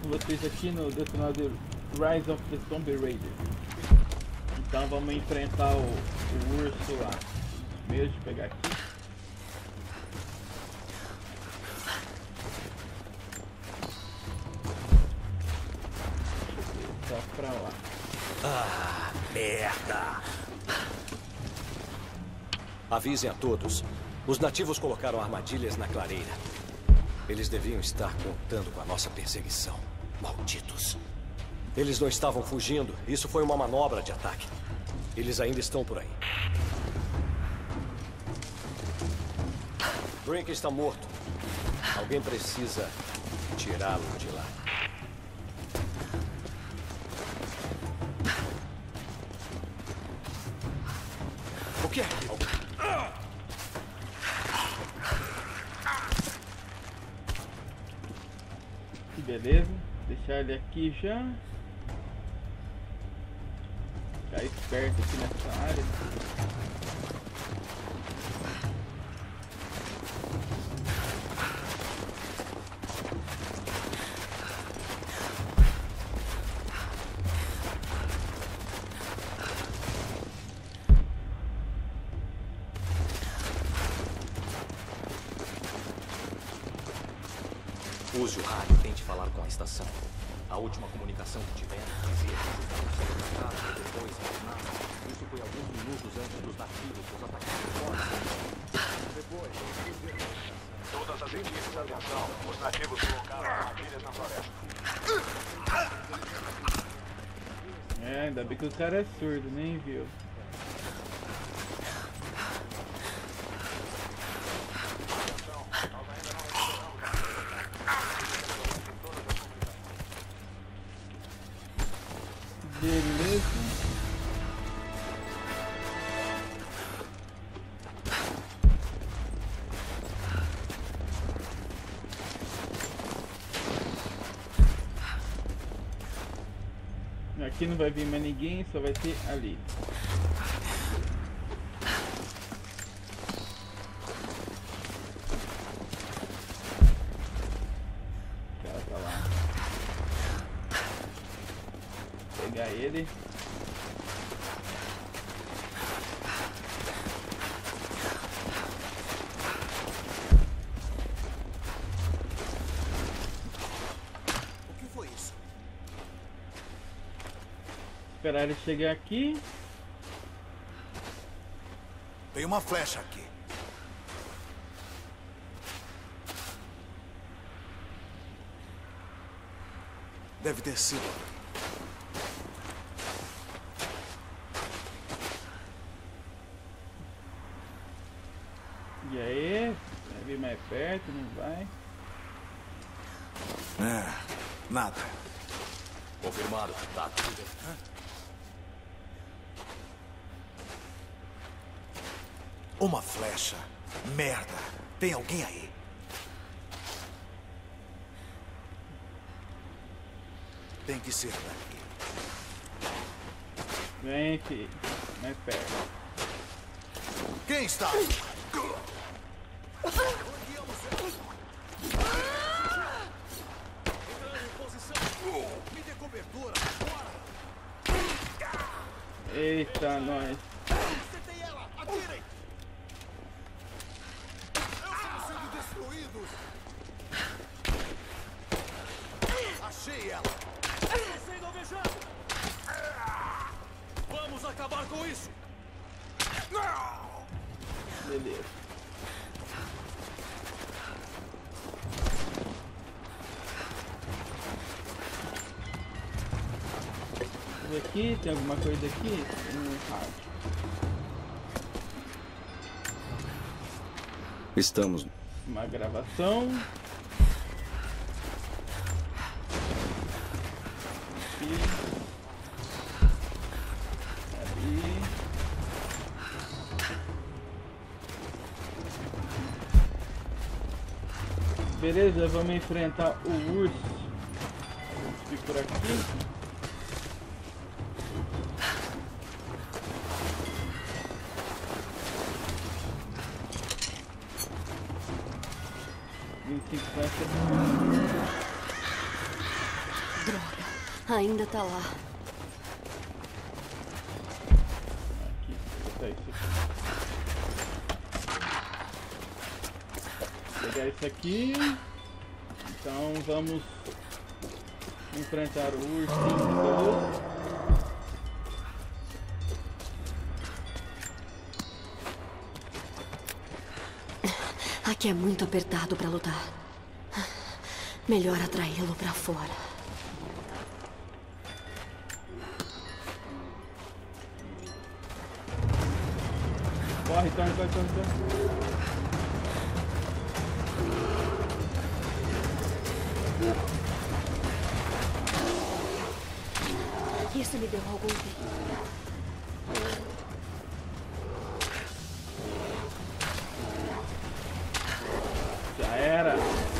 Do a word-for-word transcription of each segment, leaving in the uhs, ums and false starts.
com vocês aqui no detonador Rise of the Zombie Raider. Então vamos enfrentar o, o urso lá. Meio de pegar aqui. Tá pra lá. Ah, merda! Avisem a todos. Os nativos colocaram armadilhas na clareira. Eles deviam estar contando com a nossa perseguição. Malditos. Eles não estavam fugindo. Isso foi uma manobra de ataque. Eles ainda estão por aí. Brink está morto. Alguém precisa tirá-lo de lá. O que é? Que beleza. Deixar ele aqui já. Ficar esperto aqui nessa área. Use o rádio e tente falar com a estação. A última comunicação que tivemos dizia que os estavam sendo atacados e depois retornaram. Isso foi alguns minutos antes dos nativos os atacarem fora. Depois, todas as equipes, atenção. Os nativos colocaram armadilhas na floresta. É, ainda bem que o cara é surdo, nem viu. Beleza. Aqui não vai vir mais ninguém, só vai ter ali. O cara tá lá. Pegar ele. O que foi isso? Esperar ele chegar aqui. Tem uma flecha aqui. Deve ter sido. E aí? Vai vir mais perto, não vai? É, nada. confirmado. Tá, tudo bem. Uma flecha. Merda. Tem alguém aí? Tem que ser daqui. Vem, filho. Mais perto. Quem está? Me dê cobertura. Eita, nós. Acertei ela. Atirem. Estamos sendo destruídos. Achei ela. Sendo alvejado. Vamos acabar com isso. Beleza. Aqui, tem alguma coisa aqui? Um rádio. Estamos. Uma gravação. Aqui. Ali. Beleza, vamos enfrentar o urso. Vamos vir por aqui. vinte e cinco Ainda tá lá. Aqui, tá isso aqui. Vou pegar isso aqui. Então vamos enfrentar o ursinho de luz. Aqui é muito apertado pra lutar. Melhor atraí-lo pra fora. Corre, corre, corre, corre, corre. Isso me deu algum tempo. Já era.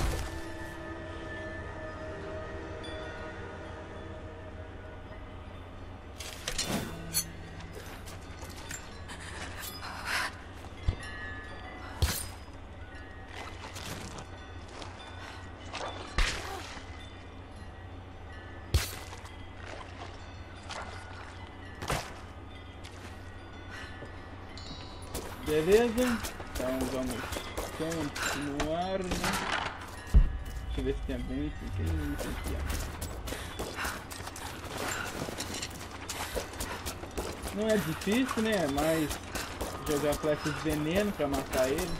Beleza, então vamos continuar, né? Deixa eu ver se tem algum item, tem um item aqui, ó. Não é difícil, né? Mas jogar flechas de veneno pra matar ele.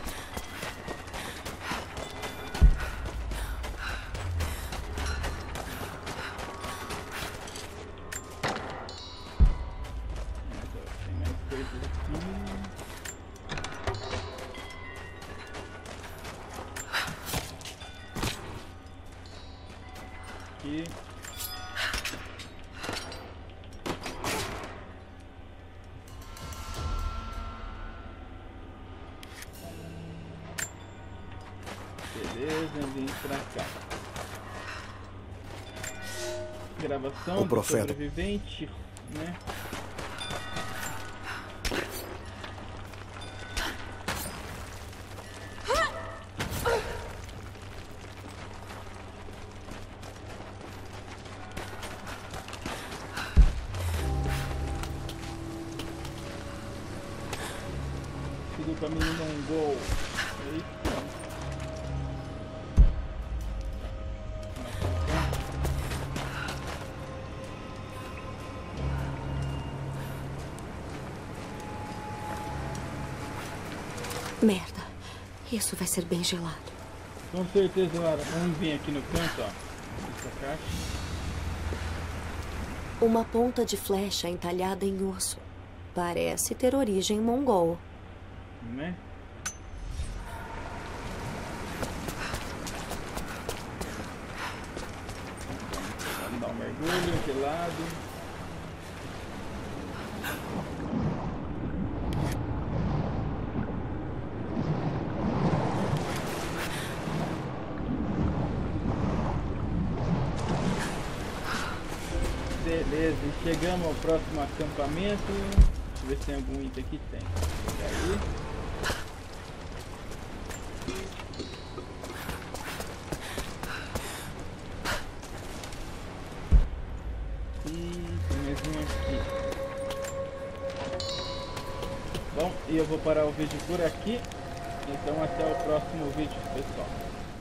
Tem mais coisas aqui. Aqui. Beleza, vim pra cá. Gravação O do profeta. sobrevivente, né? Sigo o caminho mongol. Eita. Merda. Isso vai ser bem gelado. Com certeza, Lara. Vamos vir aqui no canto, ó. Essa caixa. Uma ponta de flecha entalhada em osso. Parece ter origem mongol. Né? Vamos dar um mergulho gelado. Beleza, chegamos ao próximo acampamento. Deixa eu ver se tem algum item aqui. Tem. E aí? E tem mais um aqui. Bom, e eu vou parar o vídeo por aqui. Então até o próximo vídeo, pessoal.